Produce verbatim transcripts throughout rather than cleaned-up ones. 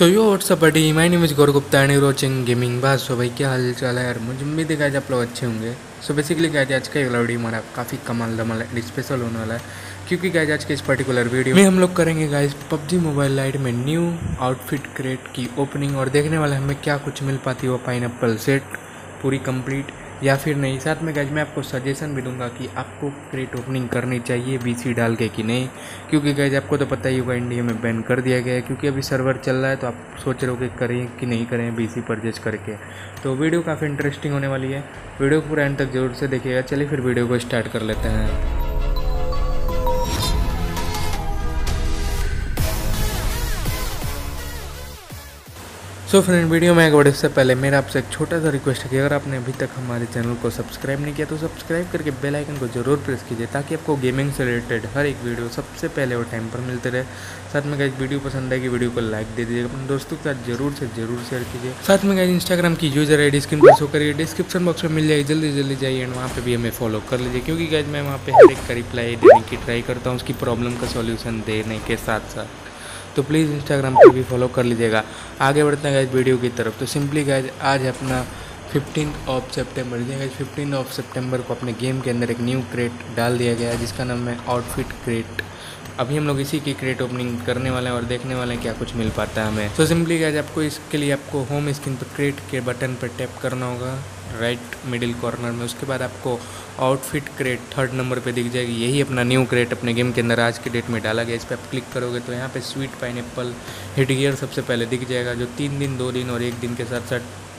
तो yo what's up buddy my name is Gaurav Gupta and you watching gaming बाज। So भाई क्या हाल चाल है यार, मुझे उम्मीद है आज आप लोग अच्छे होंगे। सो बेसिकली क्या आज का ये वीडियो हमारा काफ़ी कमाल धमाल स्पेशल होने वाला है, क्योंकि गाइज आज के इस पर्टिकुलर वीडियो में हम लोग करेंगे गाइज पबजी मोबाइल लाइट में न्यू आउटफिट क्रेट की ओपनिंग, और देखने वाले हमें क्या कुछ मिल पाती है वो पाइनएप्पल सेट पूरी कंप्लीट या फिर नहीं। साथ में गाइज मैं आपको सजेशन भी दूंगा कि आपको क्रेट ओपनिंग करनी चाहिए बीसी डाल के कि नहीं, क्योंकि गाइज आपको तो पता ही होगा इंडिया में बैन कर दिया गया है, क्योंकि अभी सर्वर चल रहा है। तो आप सोच रहे हो कि करें कि नहीं करें बीसी परचेज करके। तो वीडियो काफ़ी इंटरेस्टिंग होने वाली है, वीडियो पूरा एंड तक जरूर से देखिएगा। चलिए फिर वीडियो को स्टार्ट कर लेते हैं। सो फ्रेंड, वीडियो में आगे बढ़ने से पहले मेरा आपसे एक छोटा सा रिक्वेस्ट है कि अगर आपने अभी तक हमारे चैनल को सब्सक्राइब नहीं किया तो सब्सक्राइब करके बेल आइकन को जरूर प्रेस कीजिए, ताकि आपको गेमिंग से रिलेटेड हर एक वीडियो सबसे पहले और टाइम पर मिलते रहे। साथ में गाइस वीडियो पसंद आएगी वीडियो को लाइक दे दीजिएगा, अपने दोस्तों के साथ जरूर से जरूर शेयर कीजिए। साथ में गाइस इंस्टाग्राम की यूजर आई डी स्क्रीन पर शो करिए, डिस्क्रिप्शन बॉक्स में मिल जाएगी, जल्दी जल्दी जाइए एंड वहाँ पर भी हमें फॉलो कर लीजिए, क्योंकि गाइस मैं वहाँ पर हर एक का रिप्लाई देने की ट्राई करता हूँ, उसकी प्रॉब्लम का सॉल्यूशन देने के साथ साथ। तो प्लीज़ इंस्टाग्राम पे भी फॉलो कर लीजिएगा। आगे बढ़ते हैं गाइज वीडियो की तरफ। तो सिंपली गाइज आज अपना फिफ्टीन ऑफ सितंबर गाइज फिफ्टीन ऑफ सितंबर को अपने गेम के अंदर एक न्यू क्रेट डाल दिया गया है, जिसका नाम है आउटफिट क्रेट। अभी हम लोग इसी की क्रेट ओपनिंग करने वाले हैं और देखने वाले हैं क्या कुछ मिल पाता है हमें। तो सिंपली गाइज आपको इसके लिए आपको होम स्क्रीन पर क्रेट के बटन पर टैप करना होगा राइट मिडिल कॉर्नर में। उसके बाद आपको आउटफिट क्रेट थर्ड नंबर पे दिख जाएगी। यही अपना न्यू क्रेट अपने गेम के अंदर आज के डेट में डाला गया। इस पर आप क्लिक करोगे तो यहाँ पे स्वीट पाइनएप्पल हिट गियर सबसे पहले दिख जाएगा, जो तीन दिन दो दिन और एक दिन के साथ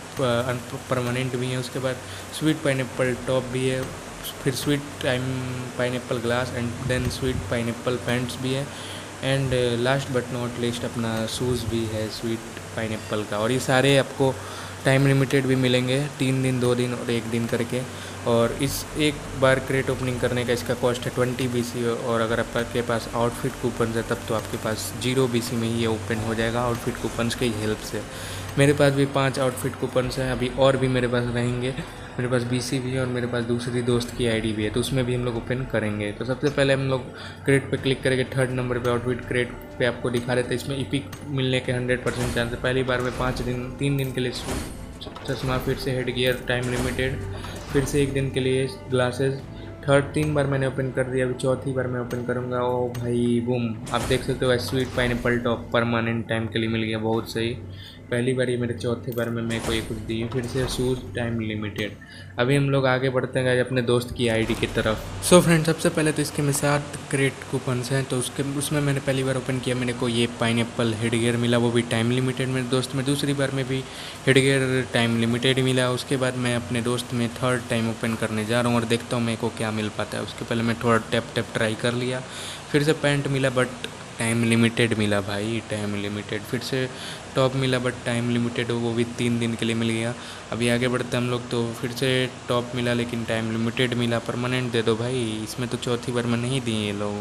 साथ परमानेंट भी है। उसके बाद स्वीट पाइनएप्पल टॉप भी है, फिर sweet time pineapple glass and then sweet pineapple pants भी है, and last but not least अपना शूज़ भी है स्वीट पाइनएप्पल का। और ये सारे आपको टाइम लिमिटेड भी मिलेंगे, तीन दिन दो दिन और एक दिन करके। और इस एक बार क्रेट ओपनिंग करने का इसका कॉस्ट है ट्वेंटी बीसी, और अगर आपके पास आउटफिट कूपन है तब तो आपके पास जीरो बीसी में ही ये ओपन हो जाएगा आउटफिट कूपन्स की हेल्प से। मेरे पास भी पांच आउटफिट कूपन्स हैं, अभी और भी मेरे पास रहेंगे। मेरे पास बीसी भी है और मेरे पास दूसरी दोस्त की आईडी भी है, तो उसमें भी हम लोग ओपन करेंगे। तो सबसे पहले हम लोग क्रेट पे क्लिक करेंगे, थर्ड नंबर पे आउटफिट क्रेट पे आपको दिखा देते हैं इसमें इपिक मिलने के हंड्रेड परसेंट चांस है। पहली बार में पाँच दिन तीन दिन के लिए चश्मा, फिर से हेड गियर टाइम लिमिटेड, फिर से एक दिन के लिए ग्लासेस। थर्ड तीन बार मैंने ओपन कर दिया, अभी चौथी बार मैं ओपन करूँगा। ओ भाई बूम, आप देख सकते हो sweet pineapple top permanent time के लिए मिल गया, बहुत सही। पहली बार ये मेरे चौथे बार में मेरे को ये कुछ दी, फिर से शूज़ टाइम लिमिटेड। अभी हम लोग आगे बढ़ते हैं अपने दोस्त की आईडी की तरफ। सो फ्रेंड, सबसे पहले तो इसके में सात क्रेट कूपन्स हैं, तो उसके उसमें मैंने पहली बार ओपन किया, मेरे को ये पाइनएप्पल हेड गियर मिला, वो भी टाइम लिमिटेड मेरे दोस्त में। दूसरी बार में भी हेड गियर टाइम लिमिटेड मिला। उसके बाद मैं अपने दोस्त में थर्ड टाइम ओपन करने जा रहा हूँ और देखता हूँ मेरे को क्या मिल पाता है। उसके पहले मैं थोड़ा टैप टैप ट्राई कर लिया, फिर से पैंट मिला बट टाइम लिमिटेड मिला भाई, टाइम लिमिटेड। फिर से टॉप मिला बट टाइम लिमिटेड, वो भी तीन दिन के लिए मिल गया। अभी आगे बढ़ते हम लोग, तो फिर से टॉप मिला लेकिन टाइम लिमिटेड मिला। परमानेंट दे दो भाई, इसमें तो चौथी बार में नहीं दिए ये लोग।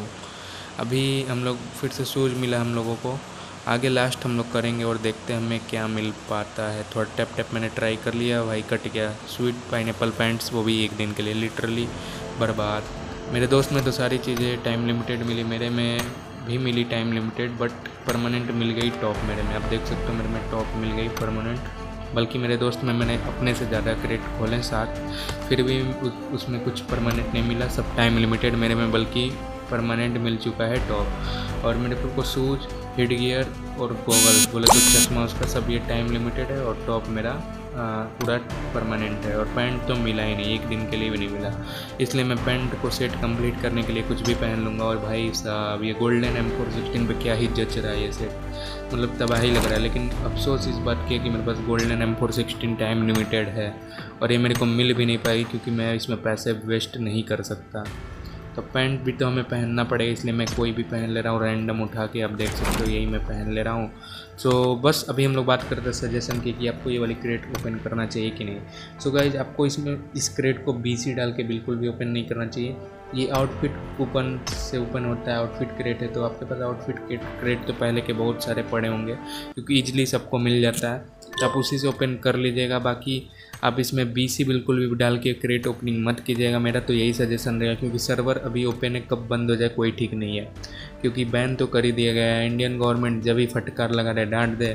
अभी हम लोग फिर से शूज़ मिला हम लोगों को। आगे लास्ट हम लोग करेंगे और देखते हैं हमें क्या मिल पाता है। थोड़ा टैप टैप मैंने ट्राई कर लिया भाई, कट गया। स्वीट पाइनएप्पल पैंट्स, वो भी एक दिन के लिए, लिटरली बर्बाद। मेरे दोस्त में तो सारी चीज़ें टाइम लिमिटेड मिली, मेरे में भी मिली टाइम लिमिटेड बट परमानेंट मिल गई टॉप मेरे में। आप देख सकते हो मेरे में टॉप मिल गई परमानेंट, बल्कि मेरे दोस्त में मैंने अपने से ज़्यादा क्रेट खोले साथ, फिर भी उसमें कुछ परमानेंट नहीं मिला, सब टाइम लिमिटेड मेरे में, बल्कि परमानेंट मिल चुका है टॉप। और मेरे को शूज़ हेड गियर और गॉगल बोले तो चश्मा, उसका सब ये टाइम लिमिटेड है, और टॉप मेरा आ, पूरा परमानेंट है। और पैंट तो मिला ही नहीं, एक दिन के लिए भी नहीं मिला, इसलिए मैं पैंट को सेट कंप्लीट करने के लिए कुछ भी पहन लूँगा। और भाई साहब ये गोल्डन एम फोर सिक्सटीन पर क्या ही जच रहा है ये सेट, मतलब तबाही लग रहा है। लेकिन अफसोस इस बात की है कि मेरे पास golden M four sixteen time limited है और ये मेरे को मिल भी नहीं पाई, क्योंकि मैं इसमें पैसे वेस्ट नहीं कर सकता। तो पैंट भी तो हमें पहनना पड़ेगा, इसलिए मैं कोई भी पहन ले रहा हूँ रैंडम उठा के। आप देख सकते हो यही मैं पहन ले रहा हूँ। सो so, बस अभी हम लोग बात करते हैं सजेशन की कि आपको ये वाली क्रेट ओपन करना चाहिए कि नहीं। सो so गाइज, आपको इसमें इस क्रेट को बीसी डाल के बिल्कुल भी ओपन नहीं करना चाहिए। ये आउटफिट कूपन से ओपन होता है, आउटफिट क्रेट है, तो आपके पास आउटफिट क्रेट तो पहले के बहुत सारे पड़े होंगे, क्योंकि ईजिली सबको मिल जाता है, तो आप उसी से ओपन कर लीजिएगा। बाकी आप इसमें बीसी बिल्कुल भी डाल के क्रेट ओपनिंग मत कीजिएगा, मेरा तो यही सजेशन रहेगा, क्योंकि सर्वर अभी ओपन है, कब बंद हो जाए कोई ठीक नहीं है, क्योंकि बैन तो कर ही दिया गया है। इंडियन गवर्नमेंट जब भी फटकार लगा रहे, डांट दे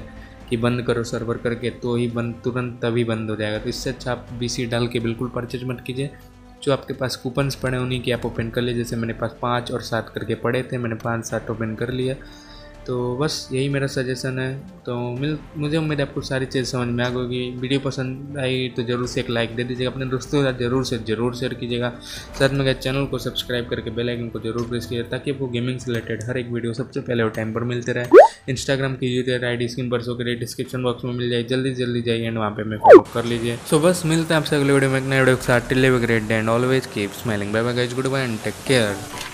कि बंद करो सर्वर करके, तो ही बंद तुरंत तभी बंद हो जाएगा। तो इससे अच्छा आप बी सी डाल के बिल्कुल परचेज मत कीजिए। जो आपके पास कूपन्स पड़े उन्हीं की आप ओपन कर लीजिए। जैसे मेरे पास पाँच और सात करके पड़े थे, मैंने पाँच सात ओपन कर लिया। तो बस यही मेरा सजेशन है। तो मिल मुझे उम्मीद है आपको सारी चीज़ समझ में आ गई। वीडियो पसंद आई तो ज़रूर से एक लाइक दे दीजिएगा, अपने दोस्तों के साथ जरूर से ज़रूर शेयर कीजिएगा। साथ में चैनल को सब्सक्राइब करके बेल आइकन को जरूर प्रेस कीजिए ताकि आपको गेमिंग से रिलेटेड हर एक वीडियो सबसे पहले वो टाइम पर मिलते रहे। इंस्टाग्राम की यूजर आई डी स्क्रीन पर शो करिए, डिस्क्रिप्शन बॉक्स में मिल जाए, जल्दी जल्दी जाइए एंड वहाँ पे मैं फॉलो कर लीजिए। सो बस मिलते हैं आपसे अगले वीडियो में एक नए वीडियो के साथ। Till have a great day and always keep smiling. Bye bye guys, goodbye and take care.